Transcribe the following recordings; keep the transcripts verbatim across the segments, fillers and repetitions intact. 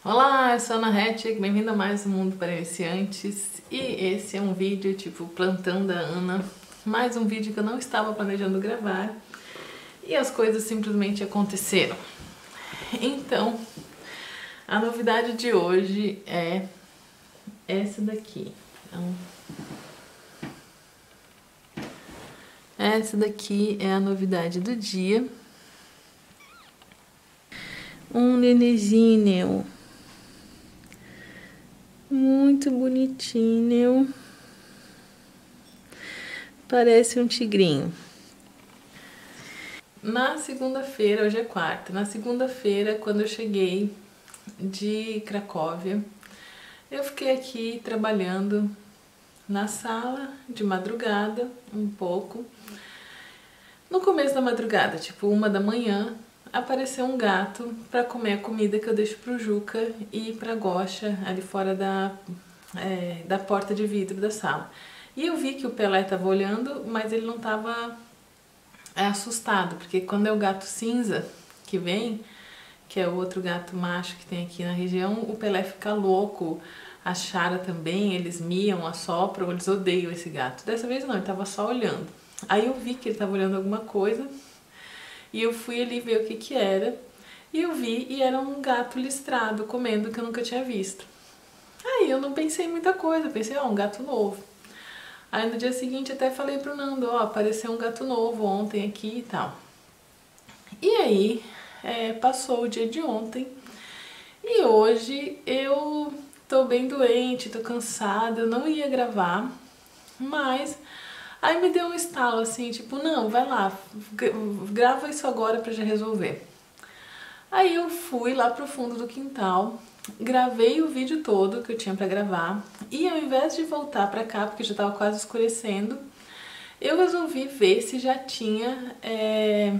Olá, eu sou a Ana Hettig, bem-vinda a mais um Mundo para Iniciantes. E esse é um vídeo tipo plantão da Ana, mais um vídeo que eu não estava planejando gravar e as coisas simplesmente aconteceram. Então, a novidade de hoje é essa daqui. Então, essa daqui é a novidade do dia. Um nenenzinho. Muito bonitinho. Parece um tigrinho. Na segunda-feira, hoje é quarta, na segunda-feira, quando eu cheguei de Cracóvia, eu fiquei aqui trabalhando na sala de madrugada, um pouco. No começo da madrugada, tipo uma da manhã, apareceu um gato para comer a comida que eu deixo pro Juca e pra Gosha ali fora da, é, da porta de vidro da sala. E eu vi que o Pelé tava olhando, mas ele não tava é, assustado, porque quando é o gato cinza que vem, que é o outro gato macho que tem aqui na região, o Pelé fica louco, a Chara também, eles miam, assopram, eles odeiam esse gato. Dessa vez não, ele tava só olhando. Aí eu vi que ele tava olhando alguma coisa, e eu fui ali ver o que que era, e eu vi, e era um gato listrado comendo, que eu nunca tinha visto. Aí eu não pensei em muita coisa, pensei, ó, um gato novo. Aí no dia seguinte até falei pro Nando, ó, apareceu um gato novo ontem aqui e tal. E aí, é, passou o dia de ontem, e hoje eu tô bem doente, tô cansada, eu não ia gravar, mas... Aí me deu um estalo assim, tipo, não, vai lá, grava isso agora pra já resolver. Aí eu fui lá pro fundo do quintal, gravei o vídeo todo que eu tinha pra gravar, e ao invés de voltar pra cá, porque já tava quase escurecendo, eu resolvi ver se já tinha é,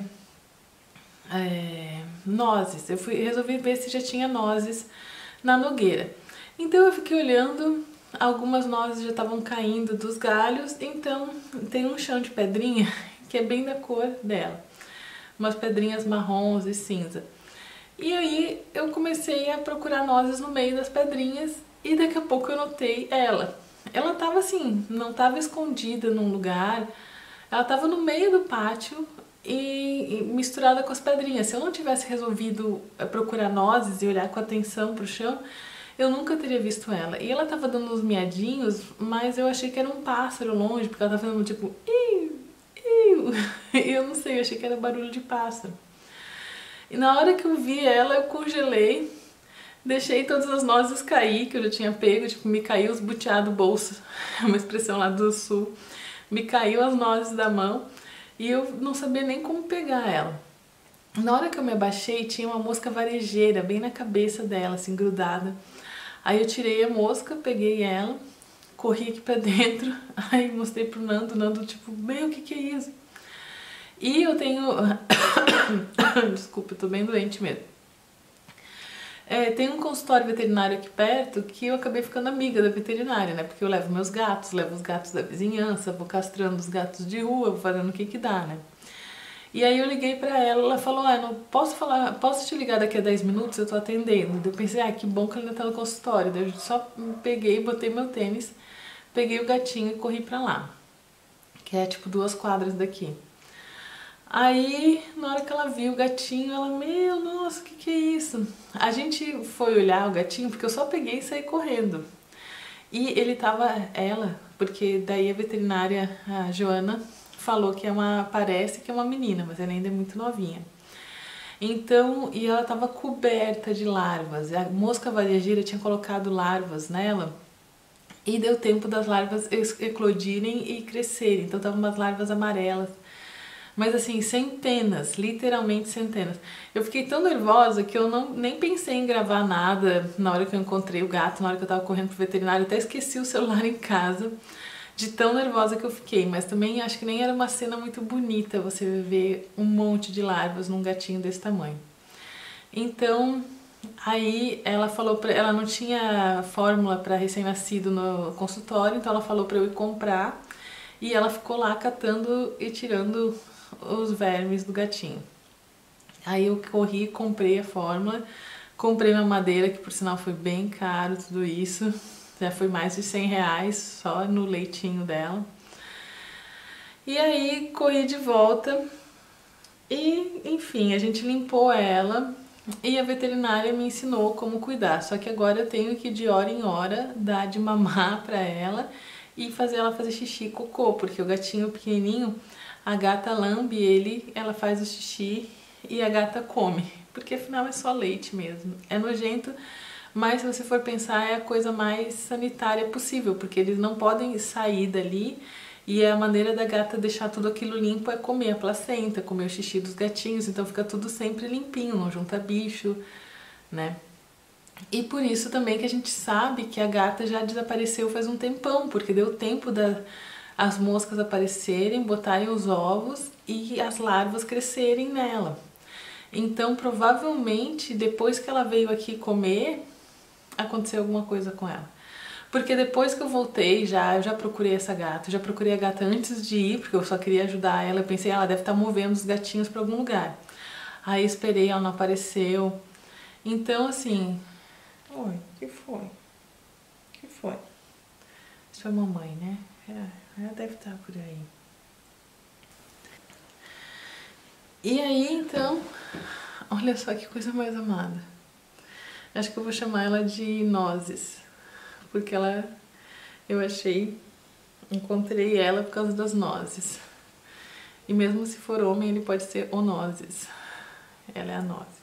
é, nozes. Eu fui, resolvi ver se já tinha nozes na nogueira. Então eu fiquei olhando... Algumas nozes já estavam caindo dos galhos, então tem um chão de pedrinha que é bem da cor dela. Umas pedrinhas marrons e cinza. E aí eu comecei a procurar nozes no meio das pedrinhas e daqui a pouco eu notei ela. Ela tava assim, não tava escondida num lugar, ela tava no meio do pátio e, e misturada com as pedrinhas. Se eu não tivesse resolvido procurar nozes e olhar com atenção pro chão, eu nunca teria visto ela. E ela tava dando uns miadinhos, mas eu achei que era um pássaro longe, porque ela tava fazendo tipo... Iu, iu. E eu não sei, eu achei que era barulho de pássaro. E na hora que eu vi ela, eu congelei, deixei todas as nozes cair, que eu já tinha pego, tipo, me caiu os butiá do bolso, é uma expressão lá do sul. Me caiu as nozes da mão e eu não sabia nem como pegar ela. Na hora que eu me abaixei, tinha uma mosca varejeira bem na cabeça dela, assim, grudada. Aí eu tirei a mosca, peguei ela, corri aqui pra dentro, aí mostrei pro Nando, o Nando tipo, meu, o que que é isso? E eu tenho... Desculpa, eu tô bem doente mesmo. É, tem um consultório veterinário aqui perto que eu acabei ficando amiga da veterinária, né? Porque eu levo meus gatos, levo os gatos da vizinhança, vou castrando os gatos de rua, vou fazendo o que que dá, né? E aí eu liguei pra ela, ela falou, ah, não posso falar, posso te ligar daqui a dez minutos, eu tô atendendo. Eu pensei, ah, que bom que ela ainda tá no consultório. Daí eu só peguei, botei meu tênis, peguei o gatinho e corri pra lá. Que é tipo duas quadras daqui. Aí, na hora que ela viu o gatinho, ela, meu, nossa, o que que é isso? A gente foi olhar o gatinho, porque eu só peguei e saí correndo. E ele tava, ela, porque daí a veterinária, a Joana, falou que é uma, parece que é uma menina, mas ela ainda é muito novinha. Então, e ela tava coberta de larvas, a mosca varejeira tinha colocado larvas nela e deu tempo das larvas eclodirem e crescerem, então tava umas larvas amarelas. Mas assim, centenas, literalmente centenas. Eu fiquei tão nervosa que eu não, nem pensei em gravar nada na hora que eu encontrei o gato, na hora que eu tava correndo pro veterinário, até esqueci o celular em casa. De tão nervosa que eu fiquei, mas também acho que nem era uma cena muito bonita você ver um monte de larvas num gatinho desse tamanho. Então, aí ela falou pra, ela não tinha fórmula para recém-nascido no consultório, então ela falou para eu ir comprar e ela ficou lá catando e tirando os vermes do gatinho. Aí eu corri, comprei a fórmula, Comprei uma madeira, que por sinal foi bem caro tudo isso. Já foi mais de cem reais só no leitinho dela. E aí corri de volta e, enfim, a gente limpou ela e a veterinária me ensinou como cuidar. Só que agora eu tenho que de hora em hora dar de mamar pra ela e fazer ela fazer xixi e cocô, porque o gatinho pequenininho, a gata lambe ele, ela faz o xixi e a gata come, porque afinal é só leite mesmo. É nojento, mas se você for pensar é a coisa mais sanitária possível, porque eles não podem sair dali e a maneira da gata deixar tudo aquilo limpo é comer a placenta, comer o xixi dos gatinhos, então fica tudo sempre limpinho, não junta bicho, né? E por isso também que a gente sabe que a gata já desapareceu faz um tempão, porque deu tempo das as moscas aparecerem, botarem os ovos e as larvas crescerem nela. Então provavelmente depois que ela veio aqui comer, aconteceu alguma coisa com ela. Porque depois que eu voltei, já, eu já procurei essa gata, já procurei a gata antes de ir, porque eu só queria ajudar ela, eu pensei, ela deve estar movendo os gatinhos para algum lugar. Aí esperei, ela não apareceu. Então assim... Oi, que foi? Que foi? Isso é mamãe, né? É, ela deve estar por aí. E aí, então, olha só que coisa mais amada. Acho que eu vou chamar ela de Nozes, porque ela, eu achei, encontrei ela por causa das nozes. E mesmo se for homem, ele pode ser o Nozes. Ela é a Nozes.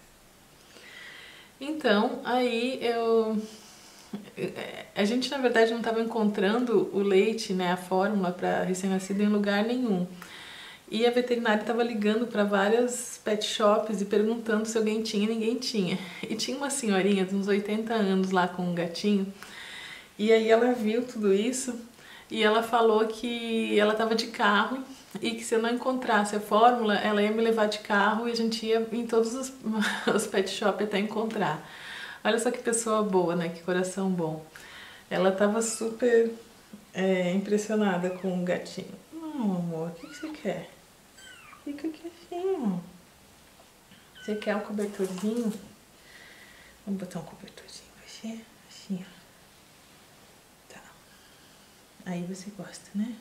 Então, aí eu... A gente, na verdade, não estava encontrando o leite, né, a fórmula para recém-nascido em lugar nenhum. E a veterinária estava ligando para várias pet shops e perguntando se alguém tinha, e ninguém tinha. E tinha uma senhorinha de uns oitenta anos lá com um gatinho. E aí ela viu tudo isso e ela falou que ela estava de carro e que se eu não encontrasse a fórmula, ela ia me levar de carro e a gente ia em todos os, os pet shops até encontrar. Olha só que pessoa boa, né? Que coração bom. Ela estava super é, impressionada com o gatinho. Não, amor, o que, que você quer? Fica quietinho. Você quer um cobertorzinho? Vamos botar um cobertorzinho pra você? Assim, ó. Tá. Aí você gosta, né?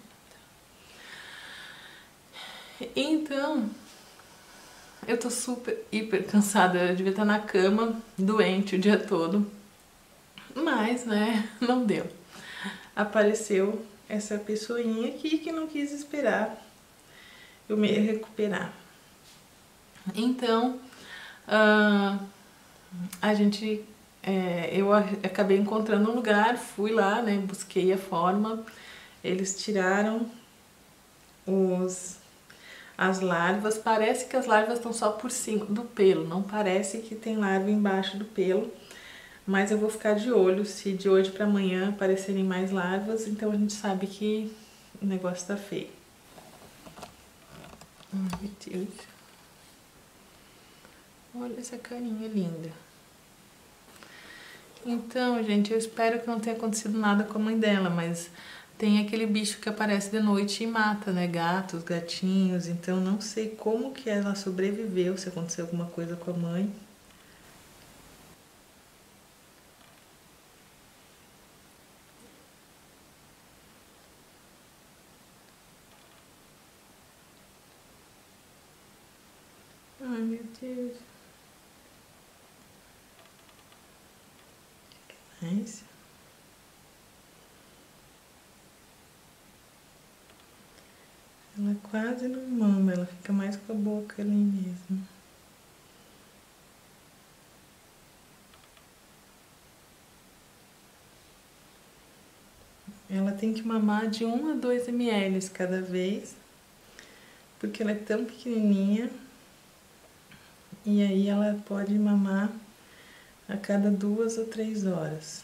Tá. Então, eu tô super, hiper cansada. Eu devia estar na cama, doente o dia todo. Mas, né, não deu. Apareceu essa pessoinha aqui que não quis esperar eu me recuperar. Então, uh, a gente, é, eu acabei encontrando um lugar, fui lá, né, busquei a forma, eles tiraram os, as larvas, parece que as larvas estão só por cima do pelo, não parece que tem larva embaixo do pelo, mas eu vou ficar de olho, se de hoje para amanhã aparecerem mais larvas, então a gente sabe que o negócio tá feio. Ai, meu Deus. Olha essa carinha linda. Então, gente, eu espero que não tenha acontecido nada com a mãe dela, mas tem aquele bicho que aparece de noite e mata, né? Gatos, gatinhos, então não sei como que ela sobreviveu, se aconteceu alguma coisa com a mãe. Ai, meu Deus. Mais. Ela quase não mama, ela fica mais com a boca ali mesmo. Ela tem que mamar de um a dois mililitros cada vez, porque ela é tão pequenininha. E aí ela pode mamar a cada duas ou três horas.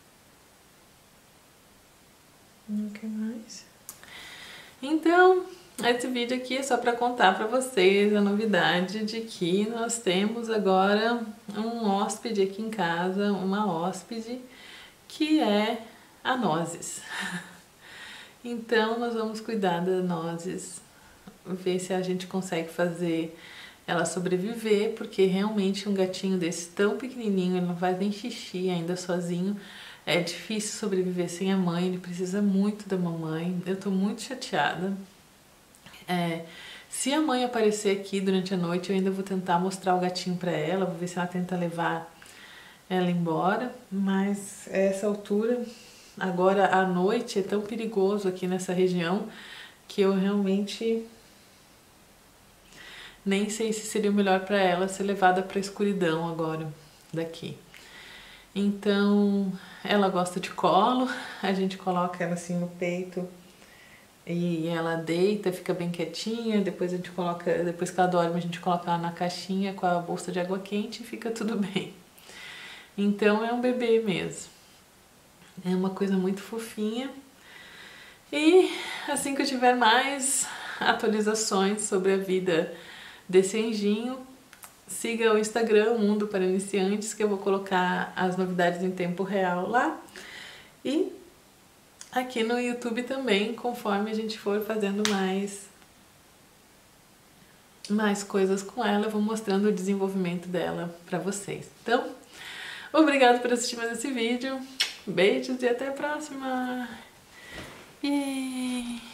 Não quer mais? Então, esse vídeo aqui é só para contar para vocês a novidade de que nós temos agora um hóspede aqui em casa, uma hóspede, que é a Nozes. Então nós vamos cuidar da Nozes, ver se a gente consegue fazer ela sobreviver, porque realmente um gatinho desse tão pequenininho, ele não faz nem xixi ainda sozinho, é difícil sobreviver sem a mãe, ele precisa muito da mamãe. Eu tô muito chateada. É, se a mãe aparecer aqui durante a noite, eu ainda vou tentar mostrar o gatinho pra ela, vou ver se ela tenta levar ela embora, mas a essa altura, agora à noite, é tão perigoso aqui nessa região que eu realmente nem sei se seria o melhor para ela ser levada para a escuridão agora daqui. Então, ela gosta de colo, a gente coloca ela assim no peito e ela deita, fica bem quietinha, depois a gente coloca, depois que ela dorme, a gente coloca ela na caixinha com a bolsa de água quente e fica tudo bem. Então é um bebê mesmo. É uma coisa muito fofinha. E assim que eu tiver mais atualizações sobre a vida desse anjinho, siga o Instagram Mundo para Iniciantes, que eu vou colocar as novidades em tempo real lá. E aqui no YouTube também, conforme a gente for fazendo mais, mais coisas com ela, eu vou mostrando o desenvolvimento dela para vocês. Então, obrigado por assistir mais esse vídeo. Beijos e até a próxima! Yay!